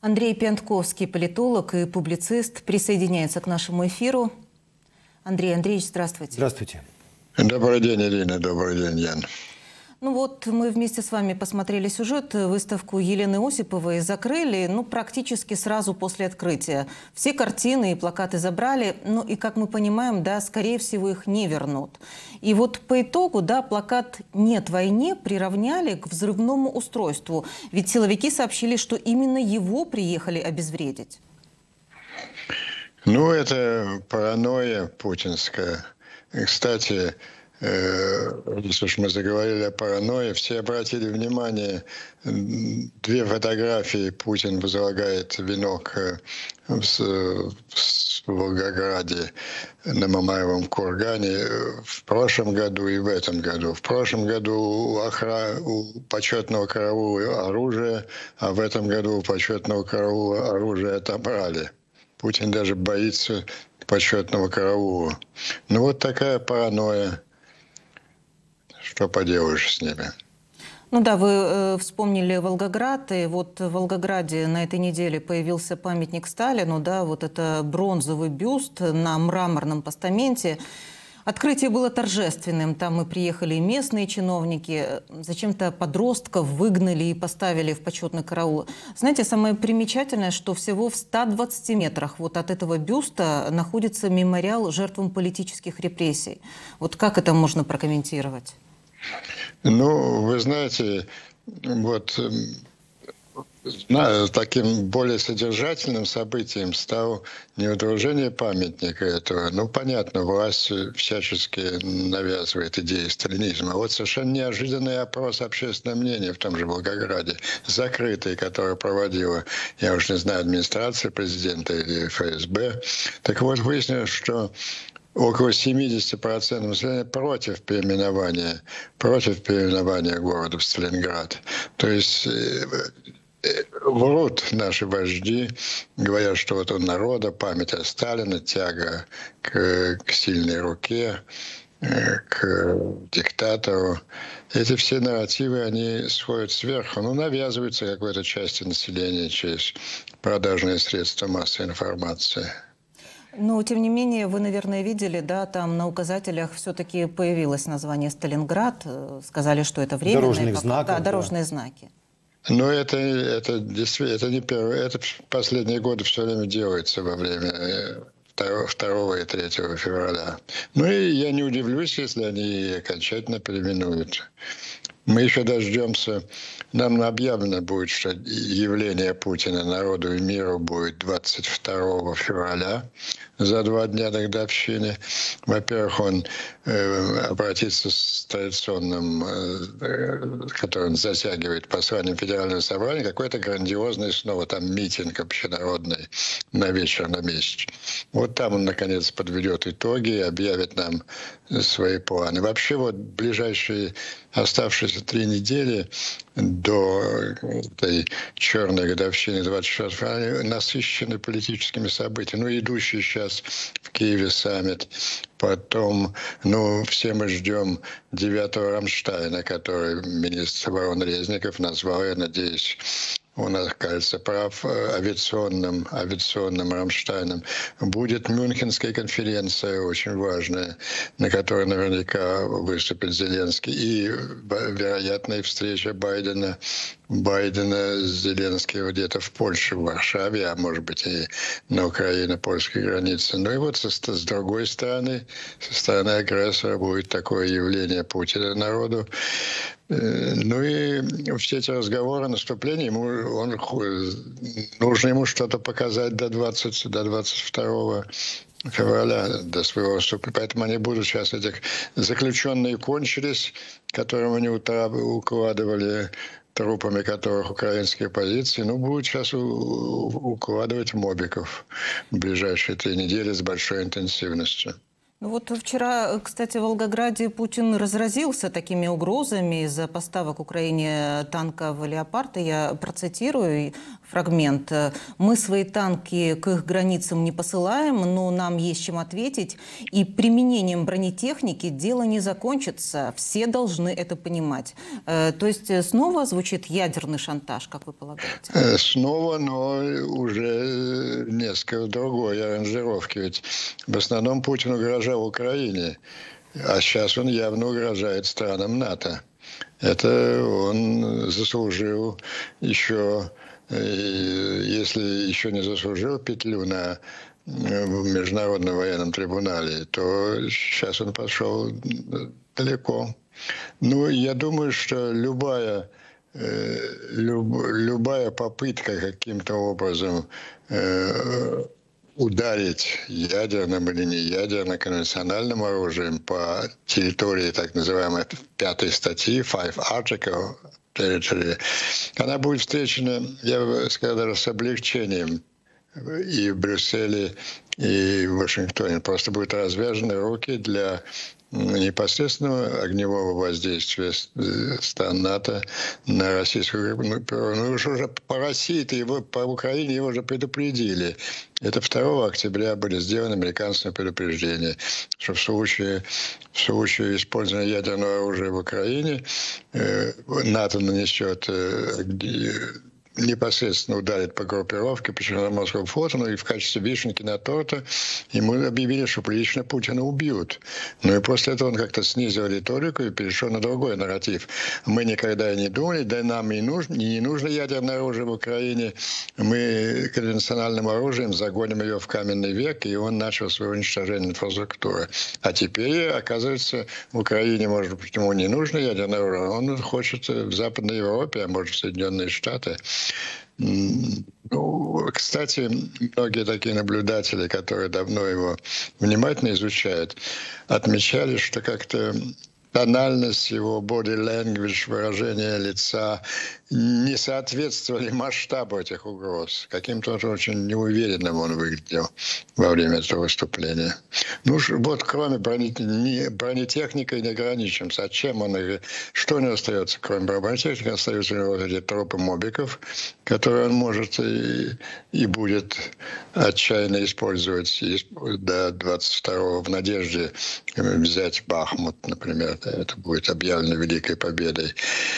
Андрей Пьянтковский, политолог и публицист, присоединяется к нашему эфиру. Андрей Андреевич, здравствуйте. Здравствуйте. Добрый день, Ирина. Добрый день, Ян. Ну вот, мы вместе с вами посмотрели сюжет. Выставку Елены Осиповой закрыли, практически сразу после открытия. Все картины и плакаты забрали, и, как мы понимаем, скорее всего, их не вернут. И вот по итогу, плакат «Нет войне» приравняли к взрывному устройству. Ведь силовики сообщили, что именно его приехали обезвредить. Это паранойя путинская. И, кстати, если уж мы заговорили о паранойе, все обратили внимание, две фотографии Путин возлагает венок в Волгограде на Мамаевом кургане в прошлом году и в этом году. В прошлом году у почетного караула оружие, а в этом году у почетного караула оружие отобрали. Путин даже боится почетного караула. Вот такая паранойя. Что поделаешь с ними? Вы вспомнили Волгоград, и вот в Волгограде на этой неделе появился памятник Сталину, это бронзовый бюст на мраморном постаменте. Открытие было торжественным, там и приехали местные чиновники, зачем-то подростков выгнали и поставили в почетный караул. Знаете, самое примечательное, что всего в 120 метрах от этого бюста находится мемориал жертвам политических репрессий. Как это можно прокомментировать? Вы знаете, таким более содержательным событием стало не удружение памятника этого. Понятно, власть всячески навязывает идеи сталинизма. А совершенно неожиданный опрос общественного мнения в том же Волгограде, закрытый, который проводила, я уж не знаю, администрация президента или ФСБ. Так вот, выяснилось, что около 70% населения против переименования города в Сталинград. То есть врут наши вожди, говорят, что у народа память о Сталине, тяга к сильной руке, к диктатору. Эти все нарративы, они сходят сверху, навязываются какой-то части населения через продажные средства массовой информации. Тем не менее, вы, наверное, видели, там на указателях все-таки появилось название Сталинград. Сказали, что это временное. Дорожных знаков. Да, дорожные знаки. Это действительно, это не первое. Это в последние годы все время делается во время 2 и 3 февраля. И я не удивлюсь, если они окончательно переименуют. Мы еще дождемся, нам объявлено будет, что явление Путина народу и миру будет 22 февраля, за 2 дня до годовщины. Во-первых, он обратится с традиционным, который он затягивает посланием Федерального собрания, какой-то грандиозный снова там митинг общенародный на вечер, на месяц. Там он, наконец, подведет итоги и объявит нам свои планы. Вообще, ближайшие оставшиеся 3 недели до этой черной годовщины 24 февраля насыщены политическими событиями. Идущий сейчас в Киеве саммит. Потом, все мы ждем 9-го Рамштайна, который министр обороны Резников назвал, я надеюсь, он окажется прав, авиационным Рамштайном. Будет Мюнхенская конференция, очень важная, на которой наверняка выступит Зеленский. И, вероятно, и встреча Байдена с Зеленским где-то в Польше, в Варшаве, а может быть и на Украино-польской границе. С другой стороны, со стороны агрессора будет такое явление Путина народу. И все эти разговоры о наступлении, нужно ему что-то показать до 22 февраля, до своего выступления. Поэтому они будут сейчас, заключенные кончились, которым они укладывали, трупами которых украинские позиции, будут сейчас укладывать мобиков в ближайшие 3 недели с большой интенсивностью. Вчера, кстати, в Волгограде Путин разразился такими угрозами из-за поставок Украине танков «Леопард». Я процитирую. фрагмент. Мы свои танки к их границам не посылаем, но нам есть чем ответить. И применением бронетехники дело не закончится. Все должны это понимать. То есть снова звучит ядерный шантаж, как вы полагаете? Снова, но уже несколько другой аранжировки. Ведь в основном Путин угрожал Украине, а сейчас он явно угрожает странам НАТО. Это он заслужил еще, если еще не заслужил петлю в Международном военном трибунале, то сейчас он пошел далеко. Ну, я думаю, что любая попытка каким-то образом ударить ядерным или не ядерным конвенциональным оружием по территории так называемой 5 статьи, 5 Article Territory, она будет встречена, я бы сказал, даже с облегчением и в Брюсселе, и в Вашингтоне. Просто будут развязаны руки для непосредственного огневого воздействия стран НАТО на российскую группу. Ну, уже по России-то по Украине его уже предупредили. Это 2 октября были сделаны американские предупреждения, что в случае использования ядерного оружия в Украине НАТО нанесет непосредственно ударит по группировке, по Черноморскому флоту, ну и в качестве вишенки на торта ему объявили, что лично Путина убьют. Ну и после этого он как-то снизил риторику и перешел на другой нарратив. Мы никогда и не думали, да нам и не нужно ядерное оружие в Украине, мы конвенциональным оружием загоним ее в каменный век, и он начал свое уничтожение инфраструктуры. А теперь, оказывается, в Украине, может быть, ему не нужно ядерное оружие, он хочет в Западной Европе, а может, в Соединенные Штаты. Ну, кстати, многие такие наблюдатели, которые давно его внимательно изучают, отмечали, что как-то тональность его body language, выражение лица не соответствовали масштабу этих угроз. Каким-то очень неуверенным он выглядел во время этого выступления. Ну, вот кроме бронетехникой не ограничимся. А чем он, что у него остается, кроме бронетехники? Остаются у него эти трупы мобиков, которые он может и будет отчаянно использовать до 22-го в надежде взять Бахмут, например. Это будет объявлено великой победой.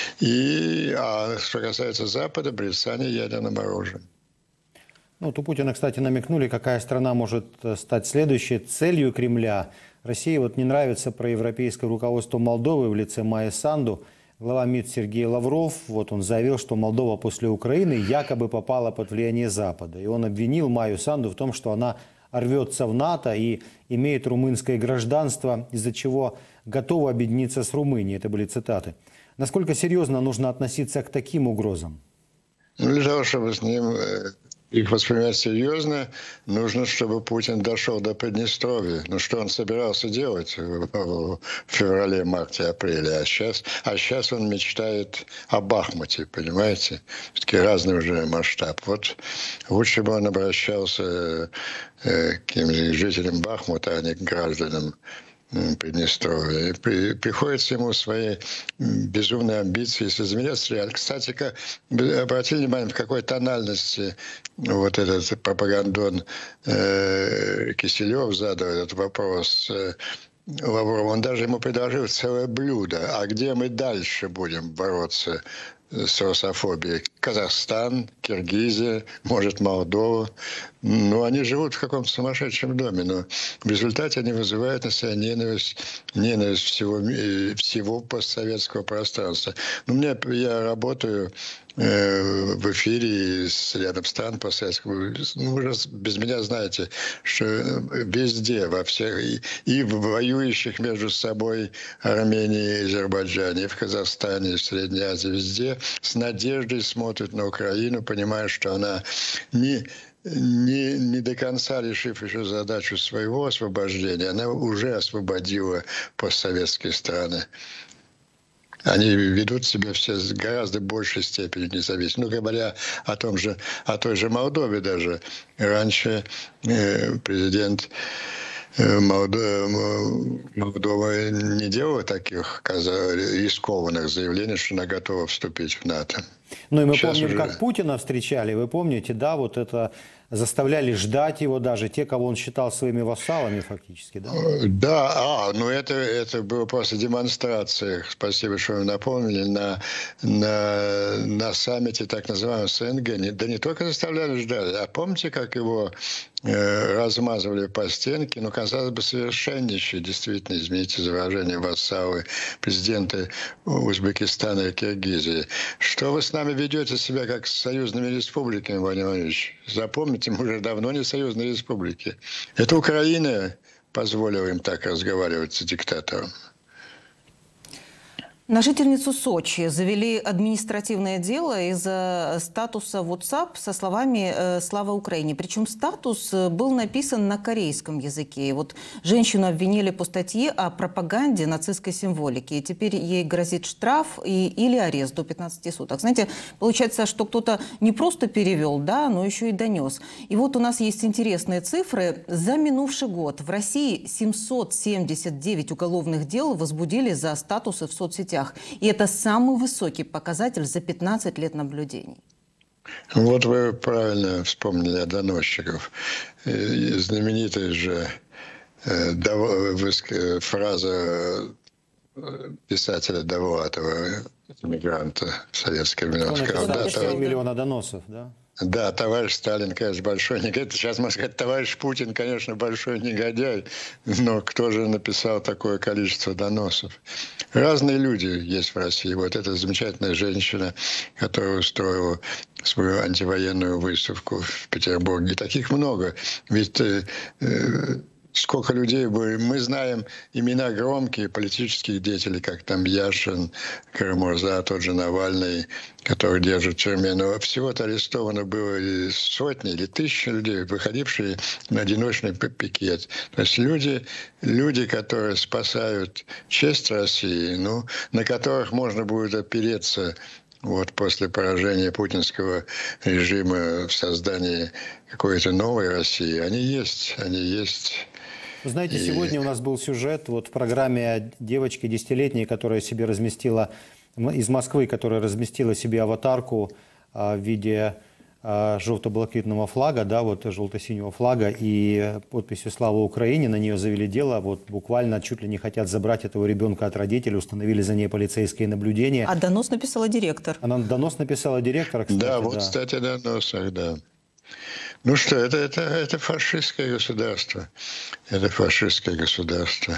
А что касается Запада, брецание ядерным оружием. Ну, вот у Путина, кстати, намекнули, какая страна может стать следующей целью Кремля. России вот не нравится проевропейское руководство Молдовы в лице Майи Санду. Глава МИД Сергей Лавров, вот он заявил, что Молдова после Украины якобы попала под влияние Запада. И он обвинил Майю Санду в том, что она рвется в НАТО и имеет румынское гражданство, из-за чего готова объединиться с Румынией. Это были цитаты. Насколько серьезно нужно относиться к таким угрозам? Ну, для того, чтобы с ним их воспринимать серьезно, нужно, чтобы Путин дошел до Приднестровья. Ну, что он собирался делать в феврале, марте, апреле? А сейчас он мечтает о Бахмуте, понимаете? Все-таки разный уже масштаб. Вот лучше бы он обращался к жителям Бахмута, а не к гражданам Приднестровья. И приходится ему свои безумные амбиции соизмерять. Кстати, обратили внимание, в какой тональности вот этот пропагандон Киселев задал этот вопрос Лаврову. Он даже ему предложил целое блюдо. А где мы дальше будем бороться с русофобией? Казахстан, Киргизия, может, Молдова. Ну, они живут в каком-то сумасшедшем доме, но в результате они вызывают на себя ненависть всего постсоветского пространства. Ну, я работаю в эфире с рядом стран постсоветского. Ну, вы же без меня знаете, что везде, во всех, и в воюющих между собой Армении и Азербайджане, и в Казахстане, и в Средней Азии, везде с надеждой смотрят на Украину, понимая, что она не до конца решив еще задачу своего освобождения, она уже освободила постсоветские страны. Они ведут себя все в гораздо большей степени независимо. Ну, говоря о той же Молдове даже. Раньше президент Молдова не делала таких рискованных заявлений, что она готова вступить в НАТО. Ну и мы Сейчас помним, уже... как Путина встречали, вы помните, да, вот это заставляли ждать его даже те, кого он считал своими вассалами фактически, да? Да, ну это было просто демонстрация, спасибо, что вы напомнили, на саммите так называемого СНГ. Да не только заставляли ждать, а помните, как его размазывали по стенке, ну, казалось бы, совершеннейшие, действительно, извините за выражение, вассалы, президенты Узбекистана и Киргизии. Что вы с нами ведете себя как с союзными республиками, Владимир Владимирович? Запомните, мы уже давно не союзные республики. Это Украина позволила им так разговаривать с диктатором. На жительницу Сочи завели административное дело из-за статуса WhatsApp со словами «Слава Украине». Причем статус был написан на корейском языке. И вот женщину обвинили по статье о пропаганде нацистской символики. И теперь ей грозит штраф или арест до 15 суток. Знаете, получается, что кто-то не просто перевел, да, но еще и донес. И вот у нас есть интересные цифры. За минувший год в России 779 уголовных дел возбудили за статусы в соцсетях. И это самый высокий показатель за 15 лет наблюдений. Вот вы правильно вспомнили о доносчиков. Знаменитая же фраза писателя Довлатова, иммигранта в советское время. Он написал 4 миллиона доносов, да? Да, товарищ Сталин, конечно, большой негодяй. Сейчас можно сказать, товарищ Путин, конечно, большой негодяй. Но кто же написал такое количество доносов? Разные люди есть в России. Вот эта замечательная женщина, которая устроила свою антивоенную выставку в Петербурге. И таких много. Ведь сколько людей были. Мы знаем имена громкие политических деятелей, как там Яшин, Карамурза, тот же Навальный, который держит в тюрьме. Но всего-то арестовано было сотни или тысячи людей, выходившие на одиночный пикет. То есть люди, которые спасают честь России, ну, на которых можно будет опереться вот после поражения путинского режима в создании какой-то новой России, они есть. Вы знаете, сегодня у нас был сюжет вот в программе девочки 10-летней, которая себе разместила, из Москвы, которая разместила себе аватарку в виде желто-блакитного флага, да, вот желто-синего флага и подписью «Слава Украине». На нее завели дело, вот буквально чуть ли не хотят забрать этого ребенка от родителей, установили за ней полицейские наблюдения. А донос написала директор. Она донос написала директора, кстати. Да, вот, кстати, доносах, да. Ну что, это фашистское государство. Это фашистское государство.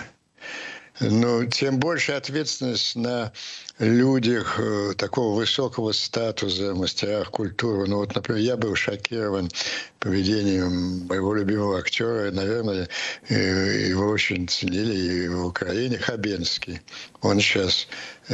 Но тем больше ответственность на людях такого высокого статуса, мастерах культуры. Ну вот, например, я был шокирован поведением моего любимого актера. Наверное, его очень ценили и в Украине. Хабенский. Он сейчас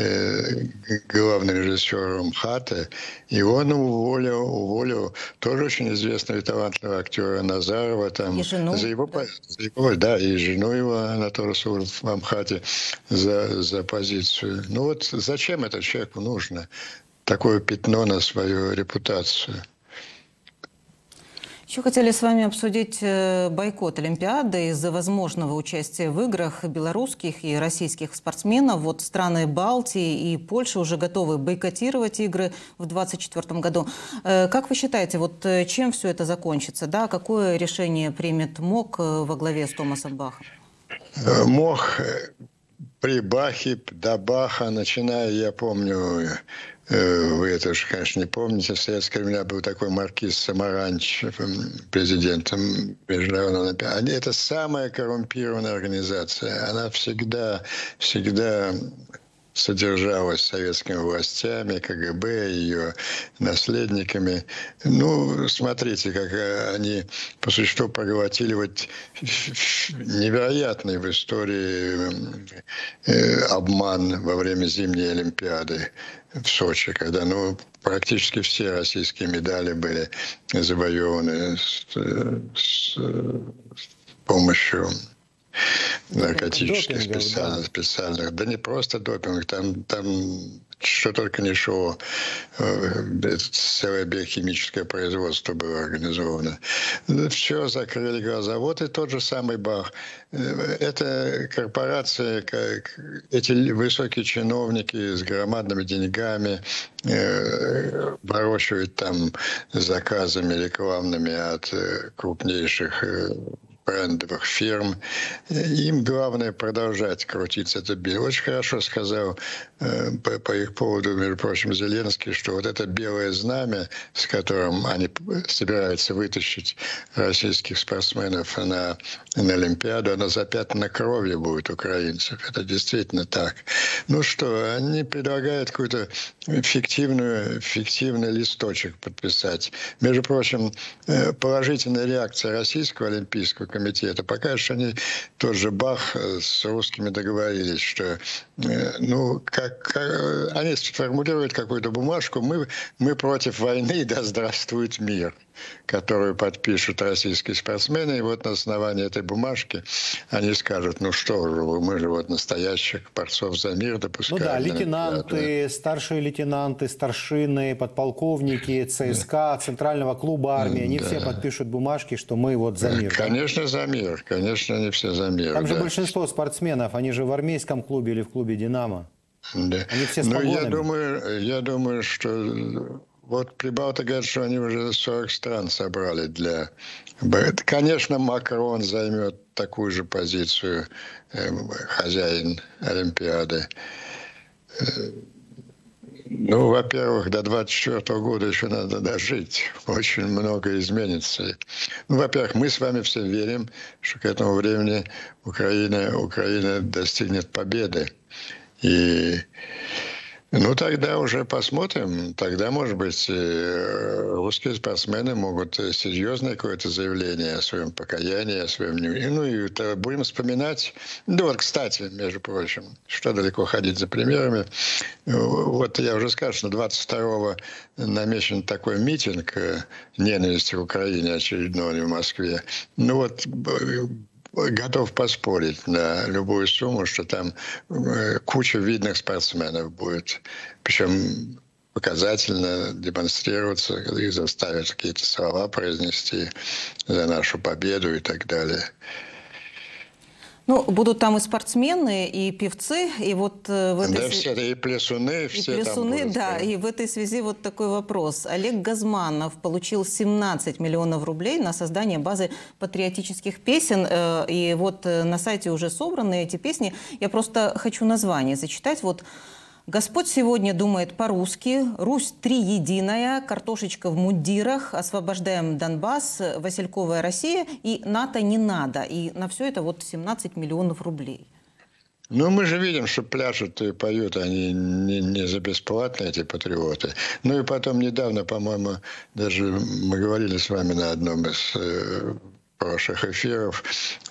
главный режиссер МХАТа. И он уволил тоже очень известного и талантливого актера Назарова. Там, и жену. Да, и жену его, Анатолия Сулова, в МХАТе за позицию. Ну вот зачем это человеку нужно? Такое пятно на свою репутацию. Еще хотели с вами обсудить бойкот Олимпиады из-за возможного участия в играх белорусских и российских спортсменов. Вот страны Балтии и Польши уже готовы бойкотировать игры в 2024 году. Как вы считаете, вот чем все это закончится? Да? Какое решение примет МОК во главе с Томасом Бахом? МОК при Бахе, до Баха, начиная, я помню, вы это же, конечно, не помните, в советское время был такой маркиз Самаранч, президентом Международного Олимпиады. Это самая коррумпированная организация. Она всегда содержалась советскими властями, КГБ, ее наследниками. Ну, смотрите, как они по существу проглотили вот невероятный в истории обман во время зимней Олимпиады в Сочи, когда практически все российские медали были завоеваны с помощью наркотических Допингов, да. специальных. Да не просто допинг, там что только не шло. Целое биохимическое производство было организовано. Все, закрыли глаза. Вот и тот же самый Бах. Это корпорация, эти высокие чиновники с громадными деньгами выращивают там заказами рекламными от крупнейших брендовых фирм. Им главное продолжать крутиться это белое. Очень хорошо сказал по их поводу, между прочим, Зеленский, что вот это белое знамя, с которым они собираются вытащить российских спортсменов на Олимпиаду, оно запятнано кровью будет украинцев. Это действительно так. Ну что, они предлагают какой-то фиктивный листочек подписать. Между прочим, положительная реакция Российского олимпийского комитета покажет, что они тот же Бах с русскими договорились, что они сформулируют какую-то бумажку, мы против войны, да здравствует мир, которую подпишут российские спортсмены, и вот на основании этой бумажки они скажут, ну что же, мы же вот настоящих борцов за мир допускаем. Ну да, лейтенанты, старшие лейтенанты, старшины, подполковники, ЦСКА, Центрального клуба армии, они все подпишут бумажки, что мы вот за мир. Конечно, за мир, конечно, они все за мир. Там же большинство спортсменов, они же в армейском клубе или в клубе «Динамо». Да. Они все с погонами. Я думаю, что вот прибалты говорят, что они уже 40 стран собрали для... Конечно, Макрон займет такую же позицию, хозяин Олимпиады. Ну, во-первых, до 2024 года еще надо дожить. Очень много изменится. Ну, во-первых, мы с вами все верим, что к этому времени Украина достигнет победы. И тогда уже посмотрим. Тогда, может быть, русские спортсмены могут серьезное какое-то заявление о своем покаянии, о своем... и будем вспоминать... Ну, вот, кстати, между прочим, что далеко ходить за примерами. Вот я уже сказал, что 22-го намечен такой митинг ненависти к Украине очередной в Москве. Ну вот... Готов поспорить на любую сумму, что там куча видных спортсменов будет. Причем показательно демонстрироваться и заставят какие-то слова произнести за нашу победу и так далее. Ну, будут там и спортсмены, и певцы, и вот в этой... Да, все, и плясуны, все и плясуны, там будут. Да, и в этой связи вот такой вопрос. Олег Газманов получил 17 миллионов рублей на создание базы патриотических песен, и вот на сайте уже собраны эти песни. Я просто хочу название зачитать. Вот «Господь сегодня думает по-русски», «Русь триединая», «Картошечка в мундирах», «Освобождаем Донбасс», «Васильковая Россия» и «НАТО не надо». И на все это вот 17 миллионов рублей. Ну, мы же видим, что пляшут и поют они не за бесплатно, эти патриоты. Ну и потом недавно, по-моему, даже мы говорили с вами на одном из прошлых эфиров,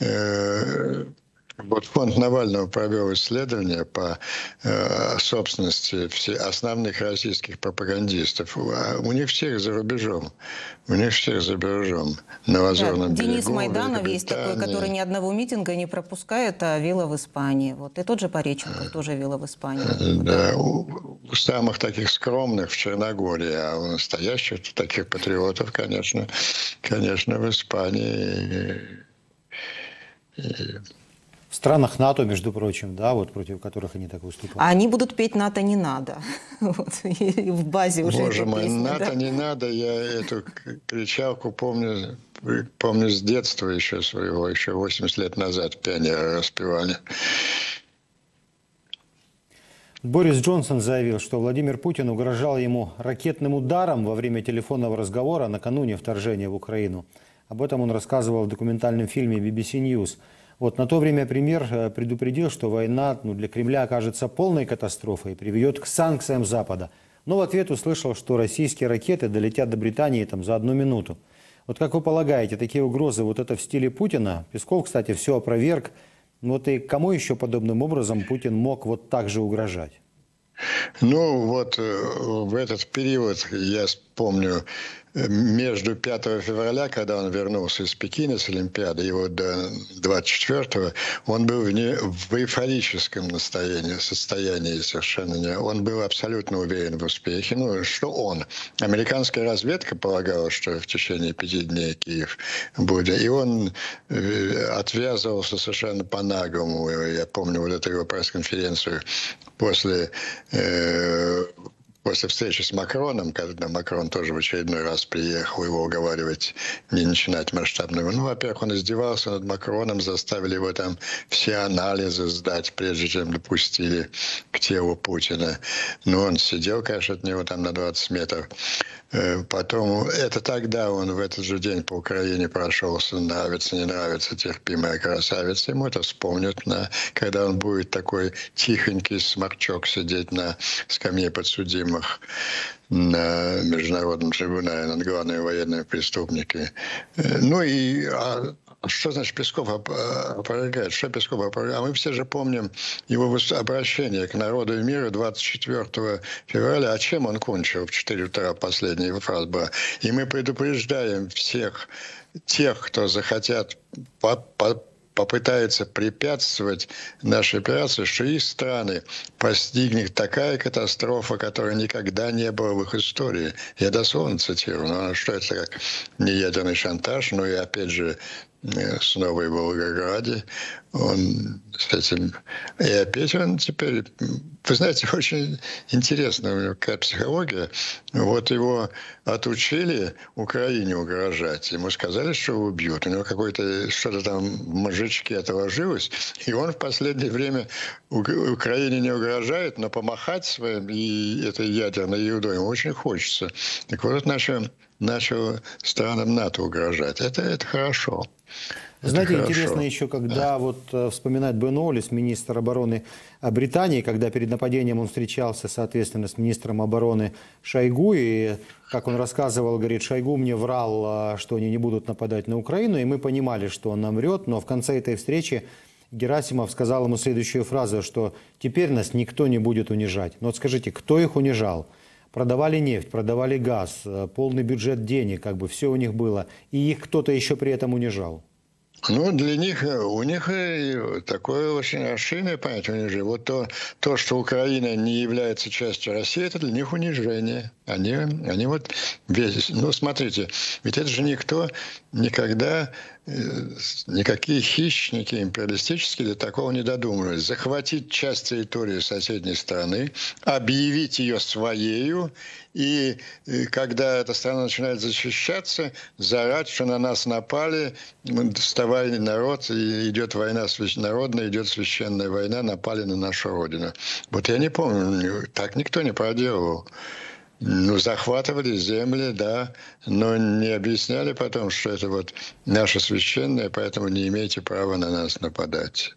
вот фонд Навального провел исследование по собственности основных российских пропагандистов. У них всех за рубежом. У них всех за рубежом. На Лазурном берегу. Денис Майданов есть такой, который ни одного митинга не пропускает, а вилла в Испании. Вот. И тот же Пореченков тоже вилла в Испании. Да, у самых таких скромных в Черногории, а у настоящих таких патриотов, конечно, в Испании. В странах НАТО, между прочим, да, вот против которых они так выступают. А они будут петь «НАТО не надо». Вот, и в базе уже Боже мой, песня, НАТО не надо. Я эту кричалку помню с детства еще своего, еще 80 лет назад пионеры распевали. Борис Джонсон заявил, что Владимир Путин угрожал ему ракетным ударом во время телефонного разговора накануне вторжения в Украину. Об этом он рассказывал в документальном фильме BBC News. Вот на то время премьер предупредил, что война для Кремля окажется полной катастрофой и приведет к санкциям Запада. Но в ответ услышал, что российские ракеты долетят до Британии за 1 минуту. Вот как вы полагаете, такие угрозы, вот это в стиле Путина? Песков, кстати, все опроверг. Вот и кому еще подобным образом Путин мог вот так же угрожать? Ну вот в этот период я помню, между 5 февраля, когда он вернулся из Пекина с Олимпиады, и вот до 24-го, он был в эйфорическом состоянии совершенно. Он был абсолютно уверен в успехе. Ну, что он? Американская разведка полагала, что в течение 5 дней Киев будет. И он отвязывался совершенно по-наглому. Я помню вот эту его пресс-конференцию после встречи с Макроном, когда Макрон тоже в очередной раз приехал его уговаривать не начинать масштабного. Ну, во-первых, он издевался над Макроном, заставили его там все анализы сдать, прежде чем допустили к телу Путина. Ну, он сидел, конечно, от него там на 20 метров. Потом, это тогда он в этот же день по Украине прошелся, нравится, не нравится, терпимая красавица. Ему это вспомнят, когда он будет такой тихонький сморчок сидеть на скамье подсудимых на международном трибунале над главными военными преступниками. Ну и что значит Песков опровергает? Что Песков опровергает? А мы все же помним его обращение к народу и миру 24 февраля. А чем он кончил в 4 утра? Последняя его фраза была. И мы предупреждаем всех тех, кто захотят попытается препятствовать нашей операции, что их страны постигнет такая катастрофа, которая никогда не была в их истории. Я дословно цитирую. Но что это как не ядерный шантаж, но и опять же снова и в Волгограде. Он с этим... И опять он теперь... Вы знаете, очень интересная у него какая психология. Вот его отучили Украине угрожать. Ему сказали, что его убьют. У него что-то там в мозжечке отложилось. И он в последнее время Украине не угрожает, но помахать своим и этой ядерной ерундой ему очень хочется. Так вот, начал странам НАТО угрожать. Это хорошо. Знаете, интересно еще, когда вспоминать Бен Уоллес, министр обороны Британии, когда перед нападением он встречался, соответственно, с министром обороны Шойгу, и, как он рассказывал, говорит, Шойгу мне врал, что они не будут нападать на Украину, и мы понимали, что он нам врет, но в конце этой встречи Герасимов сказал ему следующую фразу, что теперь нас никто не будет унижать. Но вот скажите, кто их унижал? Продавали нефть, продавали газ, полный бюджет денег, все у них было, и их кто-то еще при этом унижал. Ну, у них такое очень расширенное понятие унижения. Вот то, что Украина не является частью России, это для них унижение. Они вот... Ну, смотрите, ведь это же никто никогда... Никакие хищники империалистические до такого не додумывались. Захватить часть территории соседней страны, объявить ее своею, и когда эта страна начинает защищаться, заорать, что на нас напали, вставай, народ, идет война народная, идет священная война, напали на нашу родину. Вот я не помню, так никто не проделывал. Ну, захватывали земли, да, но не объясняли потом, что это вот наше священное, поэтому не имеете права на нас нападать.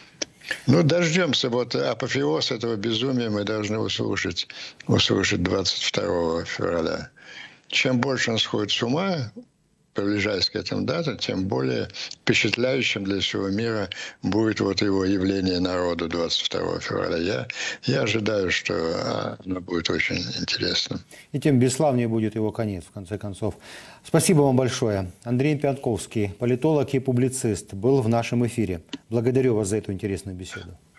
Ну, дождемся, апофеоз этого безумия мы должны услышать 22 февраля. Чем больше он сходит с ума, приближаясь к этим датам, тем более впечатляющим для всего мира будет его явление народу 22 февраля. Я ожидаю, что оно будет очень интересным. И тем бесславнее будет его конец, в конце концов. Спасибо вам большое. Андрей Пятковский, политолог и публицист, был в нашем эфире. Благодарю вас за эту интересную беседу.